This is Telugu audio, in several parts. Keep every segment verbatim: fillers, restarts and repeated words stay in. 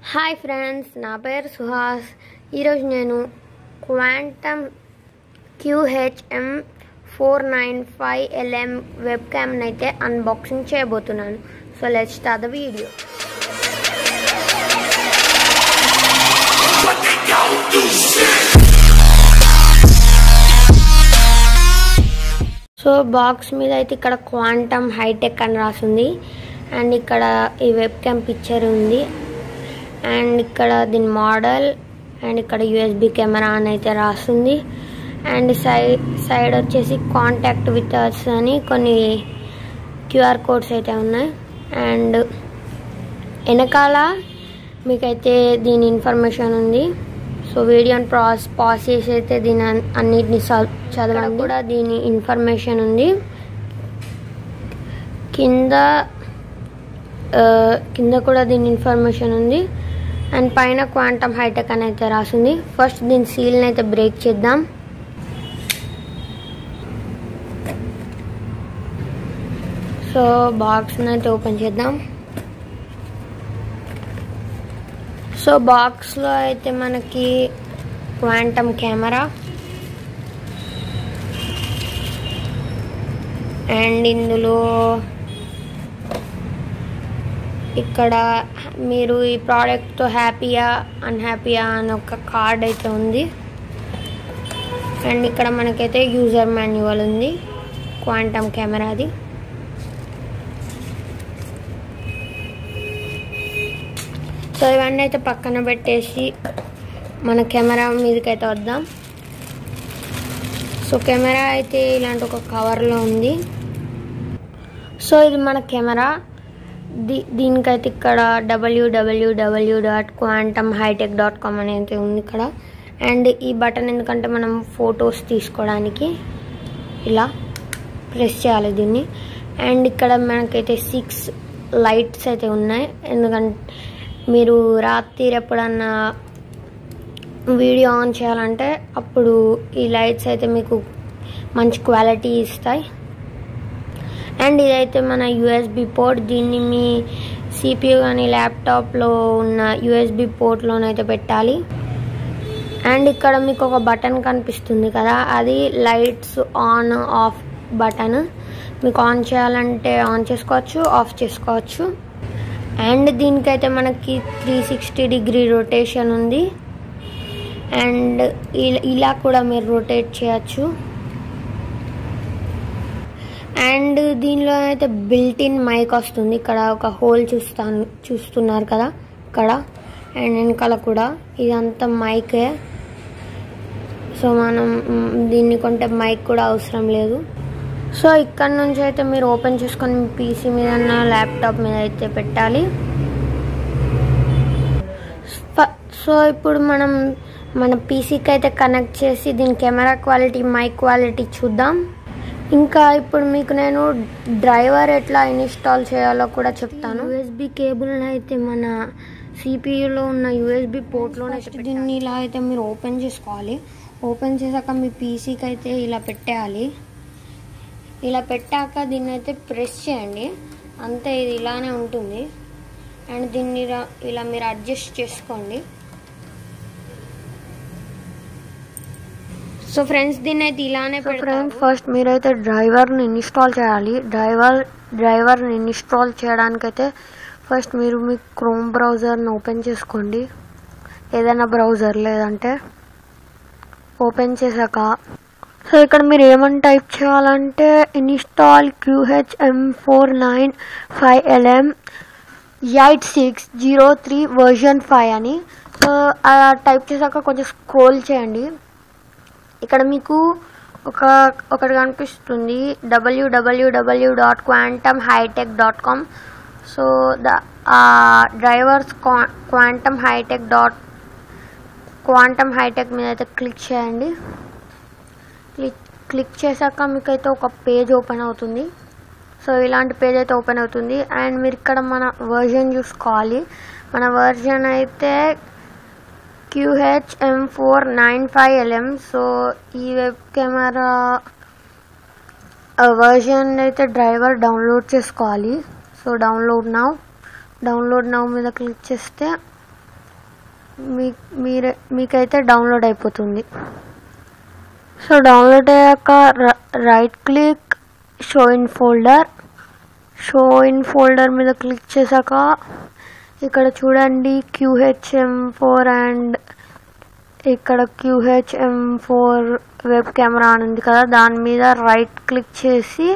హాయ్ ఫ్రెండ్స్, నా పేరు సుహాస్. ఈరోజు నేను quantum QHM four nine five LM web క్యామ్ని అయితే అన్బాక్సింగ్ చేయబోతున్నాను. So let's start the video. So box మీద అయితే ఇక్కడ క్వాంటమ్ హైటెక్ అని రాసింది. అండ్ ఇక్కడ ఈ వెబ్ క్యామ్ పిక్చర్ ఉంది. అండ్ ఇక్కడ దీని మోడల్ అండ్ ఇక్కడ యూఎస్బి కెమెరా అని అయితే రాస్తుంది. అండ్ సైడ్ సైడ్ వచ్చేసి కాంటాక్ట్ విత్ అస్ అని కొన్ని క్యూఆర్ కోడ్స్ అయితే ఉన్నాయి. అండ్ వెనకాల మీకైతే దీని ఇన్ఫర్మేషన్ ఉంది. సో వీడియోని ప్రాస్ పాస్ చేసి అయితే దీని అన్నిటిని చదవడం కూడా దీని ఇన్ఫర్మేషన్ ఉంది. కింద కింద కూడా దీని ఇన్ఫర్మేషన్ ఉంది. అండ్ పైన క్వాంటమ్ హైటెక్ అని అయితే రాసింది. ఫస్ట్ దీని సీల్ని అయితే బ్రేక్ చేద్దాం. సో బాక్స్ని అయితే ఓపెన్ చేద్దాం. సో బాక్స్లో అయితే మనకి క్వాంటమ్ కెమెరా అండ్ ఇందులో ఇక్కడ మీరు ఈ ప్రోడక్ట్తో హ్యాపీయా అన్హ్యాపీయా అని ఒక కార్డ్ అయితే ఉంది. అండ్ ఇక్కడ మనకైతే యూజర్ మాన్యువల్ ఉంది క్వాంటమ్ కెమెరాది. సో ఇవన్నీ అయితే పక్కన పెట్టేసి మన కెమెరా మీదకైతే వద్దాం. సో కెమెరా అయితే ఇలాంటి ఒక కవర్లో ఉంది. సో ఇది మన కెమెరా. దీ దీనికైతే ఇక్కడ డబ్ల్యూడబ్ల్యూడబ్ల్యూ dot quantum hitech dot com అని అయితే ఉంది ఇక్కడ. అండ్ ఈ బటన్ ఎందుకంటే మనం ఫొటోస్ తీసుకోవడానికి ఇలా ప్రెస్ చేయాలి దీన్ని. అండ్ ఇక్కడ మనకైతే సిక్స్ లైట్స్ అయితే ఉన్నాయి. ఎందుకంటే మీరు రాత్రి ఎప్పుడన్నా వీడియో ఆన్ చేయాలంటే అప్పుడు ఈ లైట్స్ అయితే మీకు మంచి క్వాలిటీ ఇస్తాయి. అండ్ ఇదైతే మన యూఎస్బి పోర్ట్. దీన్ని మీ సిపియు కానీ ల్యాప్టాప్లో ఉన్న యూఎస్బి పోర్ట్లోనైతే పెట్టాలి. అండ్ ఇక్కడ మీకు ఒక బటన్ కనిపిస్తుంది కదా, అది లైట్స్ ఆన్ ఆఫ్ బటన్. మీకు ఆన్ చేయాలంటే ఆన్ చేసుకోవచ్చు, ఆఫ్ చేసుకోవచ్చు. అండ్ దీనికైతే మనకి త్రీ సిక్స్టీ డిగ్రీ రొటేషన్ ఉంది. అండ్ ఇలా కూడా మీరు రొటేట్ చేయొచ్చు. అండ్ దీనిలో అయితే బిల్ట్ ఇన్ మైక్ వస్తుంది. ఇక్కడ ఒక హోల్ చూస్తాను చూస్తున్నారు కదా ఇక్కడ. అండ్ వెనకాల కూడా ఇదంతా మైకే. సో మనం దీన్ని కొంటే మైక్ కూడా అవసరం లేదు. సో ఇక్కడ నుంచి అయితే మీరు ఓపెన్ చేసుకొని మీ పీసీ మీద ల్యాప్టాప్ మీద అయితే పెట్టాలి. సో ఇప్పుడు మనం మన పీసీకి అయితే కనెక్ట్ చేసి దీని కెమెరా క్వాలిటీ మైక్ క్వాలిటీ చూద్దాం. ఇంకా ఇప్పుడు మీకు నేను డ్రైవర్ ఎట్లా ఇన్స్టాల్ చేయాలో కూడా చెప్తాను. యూఎస్బి కేబుల్ని అయితే మన సిపియులో ఉన్న యూఎస్బి పోర్ట్లోనే దీన్ని ఇలా అయితే మీరు ఓపెన్ చేసుకోవాలి. ఓపెన్ చేశాక మీ పీసీకి అయితే ఇలా పెట్టేయాలి. ఇలా పెట్టాక దీన్ని అయితే ప్రెస్ చేయండి. అంతే, ఇది ఇలానే ఉంటుంది. అండ్ దీన్ని ఇలా మీరు అడ్జస్ట్ చేసుకోండి. సో ఫ్రెండ్స్ దీన్ని అయితే ఇలానే ఫ్రెండ్స్ ఫస్ట్ మీరైతే డ్రైవర్ని ఇన్స్టాల్ చేయాలి. డ్రైవర్ డ్రైవర్ని ఇన్స్టాల్ చేయడానికైతే ఫస్ట్ మీరు మీ క్రోమ్ బ్రౌజర్ని ఓపెన్ చేసుకోండి. ఏదైనా బ్రౌజర్ లేదంటే ఓపెన్ చేశాక సో ఇక్కడ మీరు ఏమని టైప్ చేయాలంటే install QHM four nine five LM eight six zero three version five అని. సో అలా టైప్ చేశాక కొంచెం స్క్రోల్ చేయండి. ఇక్కడ మీకు ఒక ఒకటి కనిపిస్తుంది డబ్ల్యూడబ్ల్యూడబ్ల్యూ dot quantum hitech dot com. So the drivers quantum hitech dot quantum hitech మీద అయితే క్లిక్ చేయండి. క్లిక్ క్లిక్ చేశాక మీకు అయితే ఒక పేజ్ ఓపెన్ అవుతుంది. సో ఇలాంటి పేజ్ అయితే ఓపెన్ అవుతుంది. అండ్ మీరు ఇక్కడ మన వర్జన్ చూసుకోవాలి. మన వర్జన్ అయితే QHM four nine five LM. So ఈ వెబ్ కెమెరా వర్జన్ అయితే డ్రైవర్ డౌన్లోడ్ చేసుకోవాలి. So download now download now మీద క్లిక్ చేస్తే మీ మీరే మీకైతే డౌన్లోడ్ అయిపోతుంది. సో డౌన్లోడ్ అయ్యాక right click show in folder show in folder మీద క్లిక్ చేశాక ఇక్కడ చూడండి క్యూహెచ్ఎం ఫోర్ అండ్ ఇక్కడ క్యూహెచ్ఎం ఫోర్ వెబ్ కెమెరా అని ఉంది కదా, దాని మీద రైట్ క్లిక్ చేసి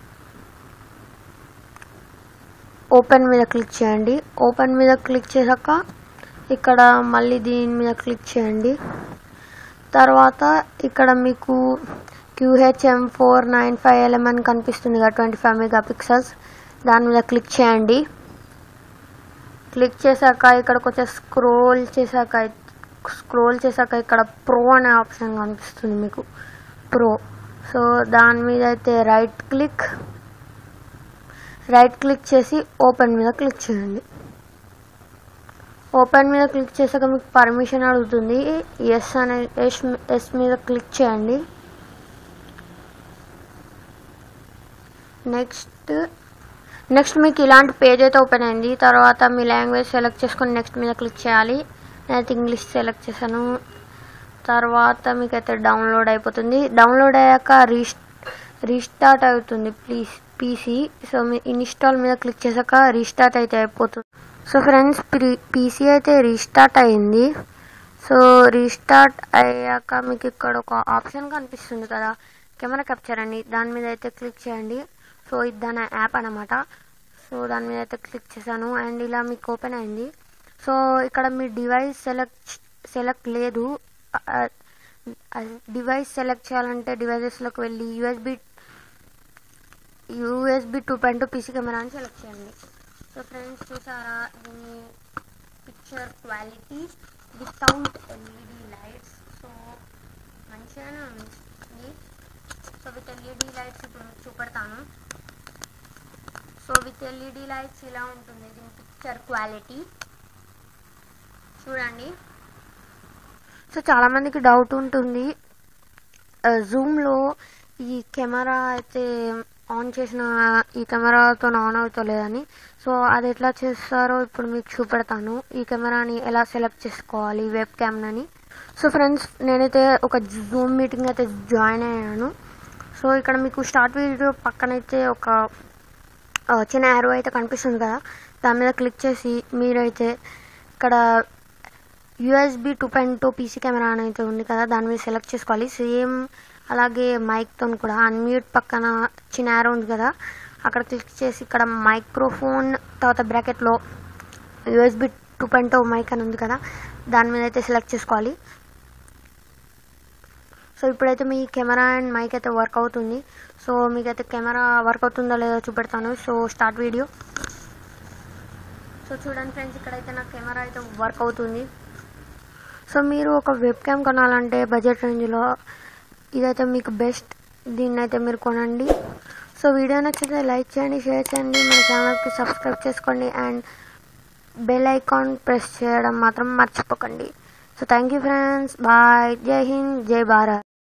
ఓపెన్ మీద క్లిక్ చేయండి. ఓపెన్ మీద క్లిక్ చేశాక ఇక్కడ మళ్ళీ దీని మీద క్లిక్ చేయండి. తర్వాత ఇక్కడ మీకు QHM four nine five LM అని కనిపిస్తుంది కదా, ట్వంటీ ఫైవ్ మెగా పిక్సెల్స్, దాని మీద క్లిక్ చేయండి. క్లిక్ చేశాక ఇక్కడికి వచ్చే స్క్రోల్ చేశాక స్క్రోల్ చేశాక ఇక్కడ ప్రో అనే ఆప్షన్ కనిపిస్తుంది మీకు, ప్రో. సో దాని మీద అయితే రైట్ క్లిక్ రైట్ క్లిక్ చేసి ఓపెన్ మీద క్లిక్ చేయండి. ఓపెన్ మీద క్లిక్ చేశాక మీకు పర్మిషన్ అడుగుతుంది, ఎస్ అనే ఎస్ ఎస్ మీద క్లిక్ చేయండి. నెక్స్ట్ నెక్స్ట్ మీకు ఇలాంటి పేజ్ అయితే ఓపెన్ అయింది. తర్వాత మీ లాంగ్వేజ్ సెలెక్ట్ చేసుకొని నెక్స్ట్ మీద క్లిక్ చేయాలి. నేనైతే ఇంగ్లీష్ సెలెక్ట్ చేశాను. తర్వాత మీకు అయితే డౌన్లోడ్ అయిపోతుంది. డౌన్లోడ్ అయ్యాక రీస్ రీస్టార్ట్ అవుతుంది ప్లీజ్ పీసీ. సో మీ ఇన్స్టాల్ మీద క్లిక్ చేశాక రీస్టార్ట్ అయితే అయిపోతుంది. సో ఫ్రెండ్స్ పీసీ అయితే రీస్టార్ట్ అయింది. సో రీస్టార్ట్ అయ్యాక మీకు ఇక్కడ ఒక ఆప్షన్ కనిపిస్తుంది కదా, కెమెరా క్యాప్చర్ అని, దాని మీద అయితే క్లిక్ చేయండి. సో ఇది దాని యాప్ అనమాట. సో దాని మీద అయితే క్లిక్ చేశాను అండ్ ఇలా మీకు ఓపెన్ అయింది. సో ఇక్కడ మీ డివైస్ సెలెక్ట్ సెలెక్ట్ లేదు. డివైస్ సెలెక్ట్ చేయాలంటే డివైజెస్లోకి వెళ్ళి USB USB two point two PC camera అని సెలెక్ట్ చేయండి. సో ఫ్రెండ్స్ చూసారా, దీని picture quality without LED lights. So మంచిగానే ఉంది. సో విత్ ఎల్ఈడి లైట్స్ ఇప్పుడు మీకు చూపెడతాను. సో విత్ ఎల్ఈడి లైట్స్ ఇలా ఉంటుంది దీని పిక్చర్ క్వాలిటీ చూడండి. సో చాలామందికి డౌట్ ఉంటుంది జూమ్లో ఈ కెమెరా అయితే ఆన్ చేసిన ఈ కెమెరాతో ఆన్ అవుతలేదని. సో అది ఎట్లా చేస్తారో ఇప్పుడు మీకు చూపెడతాను. ఈ కెమెరాని ఎలా సెలెక్ట్ చేసుకోవాలి వెబ్ క్యామ్ని. సో ఫ్రెండ్స్ నేనైతే ఒక జూమ్ మీటింగ్ అయితే జాయిన్ అయ్యాను. సో ఇక్కడ మీకు స్టార్ట్ వీడియో పక్కనైతే ఒక చిన్న యారో అయితే కనిపిస్తుంది కదా, దాని మీద క్లిక్ చేసి మీరైతే ఇక్కడ USB two point two PC camera అని అయితే ఉంది కదా, దాని మీద సెలెక్ట్ చేసుకోవాలి. సేమ్ అలాగే మైక్తో కూడా అన్మ్యూట్ పక్కన చిన్న యారో ఉంది కదా, అక్కడ క్లిక్ చేసి ఇక్కడ మైక్రోఫోన్ తర్వాత బ్రాకెట్లో USB two point two mic అని ఉంది కదా, దాని మీద అయితే సెలెక్ట్ చేసుకోవాలి. సో ఇప్పుడైతే మీ కెమెరా అండ్ మైక్ అయితే వర్క్ అవుతుంది. సో మీకైతే కెమెరా వర్క్ అవుతుందో లేదో చూపెడతాను. So start video. సో చూడండి ఫ్రెండ్స్, ఇక్కడైతే నా కెమెరా అయితే వర్క్ అవుతుంది. సో మీరు ఒక వెబ్ క్యామ్ కొనాలంటే బడ్జెట్ రేంజ్లో ఇదైతే మీకు బెస్ట్. దీన్ని అయితే మీరు కొనండి. సో వీడియో నచ్చితే లైక్ చేయండి, షేర్ చేయండి, మన ఛానల్కి సబ్స్క్రైబ్ చేసుకోండి అండ్ బెల్ ఐకాన్ ప్రెస్ చేయడం మాత్రం మర్చిపోకండి. So thank you friends, bye, Jai Hind, జై భారత్.